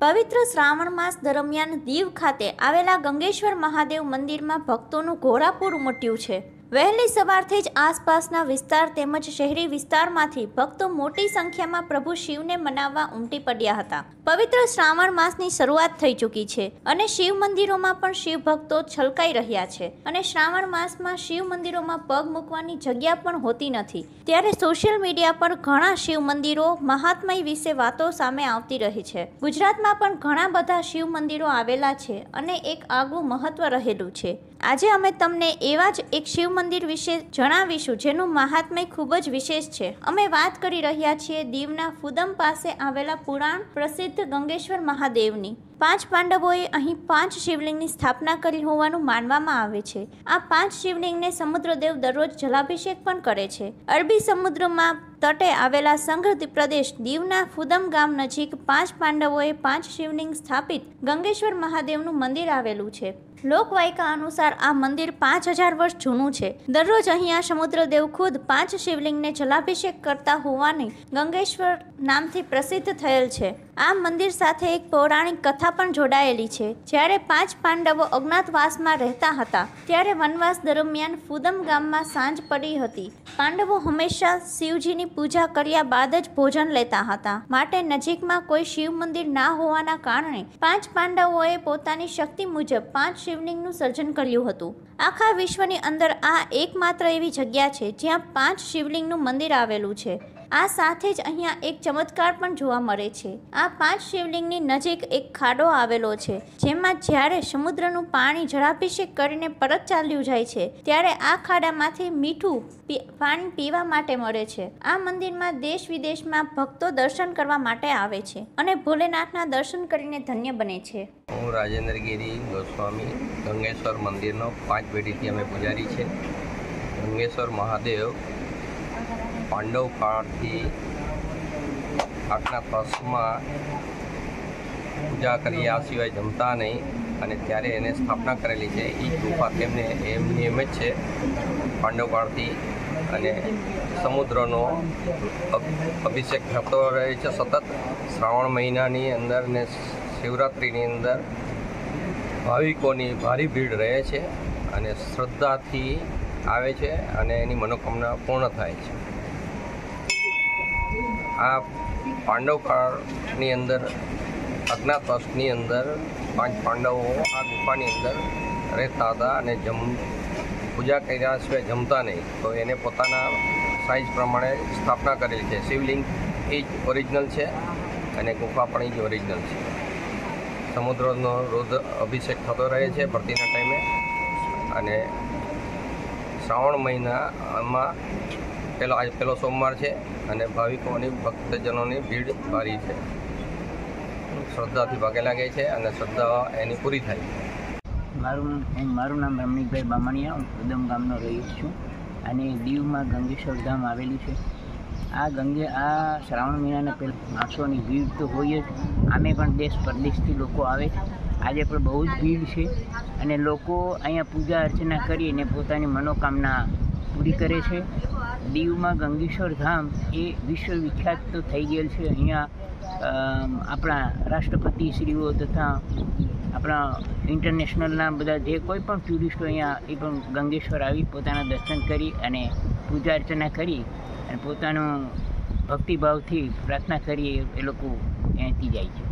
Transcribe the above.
પવિત્ર શ્રાવણ માસ દરમિયાન દીવ ખાતે આવેલા ગંગેશ્વર મહાદેવ મંદિરમાં ભક્તોનું ઘોડાપૂર ઉમટ્યું છે। વહેલી સવારથી જ આસપાસના વિસ્તાર તેમજ શહેરી વિસ્તારમાંથી ભક્તો મોટી સંખ્યામાં પ્રભુ શિવને મનાવવા ઉમટી પડ્યા હતા। પવિત્ર શ્રાવણ માસની શરૂઆત થઈ ચૂકી છે અને શિવ મંદિરોમાં પણ શિવ ભક્તો છલકાઈ રહ્યા છે અને શ્રાવણ માસમાં શિવ મંદિરોમાં પગ મૂકવાની જગ્યા પણ હોતી નથી, ત્યારે સોશિયલ મીડિયા પર ઘણા શિવ મંદિરો મહાત્મય વિશે વાતો સામે આવતી રહી છે। ગુજરાતમાં પણ ઘણા બધા શિવ મંદિરો આવેલા છે અને એક આગવું મહત્વ રહેલું છે। આજે અમે તમને એવા જ એક શિવ મંદિર વિશે જણાવીશું જેનું મહાત્મ્ય ખૂબ જ વિશેષ છે। અમે વાત કરી રહ્યા છીએ દીવના ફુદમ પાસે આવેલા પુરાણ પ્રસિદ્ધ ગંગેશ્વર મહાદેવની। 5 પાંડવોએ અહીં 5 શિવલિંગની સ્થાપના કરી હોવાનું માનવામાં આવે છે। આ 5 શિવલિંગને સમુદ્રદેવ દરરોજ જલાભિષેક પણ કરે છે। અરબી સમુદ્રમાં તટે આવેલા સંઘ પ્રદેશ દીવના ફુદમ ગામ નજીક 5 પાંડવોએ 5 શિવલિંગ સ્થાપિત ગંગેશ્વર મહાદેવનું મંદિર આવેલું છે। લોકવાયકા અનુસાર આ મંદિર 5000 વર્ષ જૂનું છે। દરરોજ અહીંયા સમુદ્રદેવ ખુદ 5 શિવલિંગને જલાભિષેક કરતા હોવાની ગંગેશ્વર નામથી પ્રસિદ્ધ થયેલ છે। આ મંદિર સાથે એક પૌરાણિક કથા પણ જોડાયેલી છે। જ્યારે 5 પાંડવો અજ્ઞાતવાસમાં રહેતા હતા ત્યારે વનવાસ દરમિયાન ફુદમ ગામમાં સાંજ પડી હતી। પાંડવો હંમેશા શિવજીની પૂજા કર્યા બાદ જ ભોજન લેતા હતા, માટે નજીકમાં કોઈ શિવ મંદિર ના હોવાના કારણે 5 પાંડવોએ પોતાની શક્તિ મુજબ 5 શિવલિંગનું સર્જન કર્યું હતું। આખા વિશ્વની અંદર આ એકમાત્ર એવી જગ્યા છે જ્યાં 5 શિવલિંગનું મંદિર આવેલું છે। આ સાથે જ અહીંયા એક ચમત્કાર પણ જોવા મળે છે। આ 5 શિવલિંગની નજીક એક ખાડો આવેલો છે જેમાં જ્યારે સમુદ્રનું પાણી જળાભિષેક કરીને પરત ચાલ્યું જાય છે ત્યારે આ ખાડામાંથી મીઠું પાણી પીવા માટે મળે છે। આ મંદિરમાં દેશ વિદેશમાં ભક્તો દર્શન કરવા માટે આવે છે અને ભોલેનાથના દર્શન કરીને ધન્ય બને છે। હું રાજેન્દ્ર ગિરી ગોસ્વામી ગંગેશ્વર મંદિરનો 5 પેઢીથી અમે પૂજારી છે। ગંગેશ્વર મહાદેવ પાંડવ કાળથી આટલા વર્ષમાં પૂજા કરી આ સિવાય જમતા નહીં અને ત્યારે એને સ્થાપના કરેલી છે। એ ગુફા તેમને એમની એમ જ છે પાંડવ કાળથી અને સમુદ્રનો અભિષેક થતો રહે છે સતત શ્રાવણ મહિનાની અંદર ને શિવરાત્રિની અંદર ભાવિકોની ભારી ભીડ રહે છે અને શ્રદ્ધાથી આવે છે અને એની મનોકામના પૂર્ણ થાય છે। આ પાંડવ કાળની અંદર અજ્ઞાતવાસની અંદર 5 પાંડવો આ ગુફાની અંદર રહેતા હતા અને પૂજા કર્યા સિવાય જમતા નહીં, તો એને પોતાના સાઇઝ પ્રમાણે સ્થાપના કરેલી છે। શિવલિંગ એ જ ઓરિજિનલ છે અને ગુફા પણ એ જ ઓરિજિનલ છે। સમુદ્રનો રોજ અભિષેક થતો રહે છે ભરતીના ટાઈમે અને શ્રાવણ મહિનામાં પહેલો સોમવાર છે અને ભાવિકોની ભક્તજનોની ભીડ ભારી છે। શ્રદ્ધાથી ભાગે લાગે છે અને શ્રદ્ધા એની પૂરી થાય છે। મારું નામ રમણીકભાઈ બામણિયા, હું ફુદમ ગામનો રહીશ છું અને દીવમાં ગંગેશ્વર ધામ આવેલું છે। આ શ્રાવણ મહિનાના પહેલાં માણસોની ભીડ તો હોય જ, આમે પણ દેશ પરદેશથી લોકો આવે છે। આજે પણ બહુ જ ભીડ છે અને લોકો અહીંયા પૂજા અર્ચના કરીને પોતાની મનોકામના પૂરી કરે છે। દીવમાં ગંગેશ્વર ધામ એ વિશ્વ વિખ્યાત તો થઈ ગયેલ છે। અહીંયા આપણા રાષ્ટ્રપતિશ્રીઓ તથા આપણા ઇન્ટરનેશનલના બધા જે કોઈ પણ ટુરિસ્ટો અહીંયા એ પણ ગંગેશ્વર આવી પોતાના દર્શન કરી અને પૂજા અર્ચના કરી અને પોતાનું ભક્તિભાવથી પ્રાર્થના કરી એ લોકો અહીંથી જાય છે।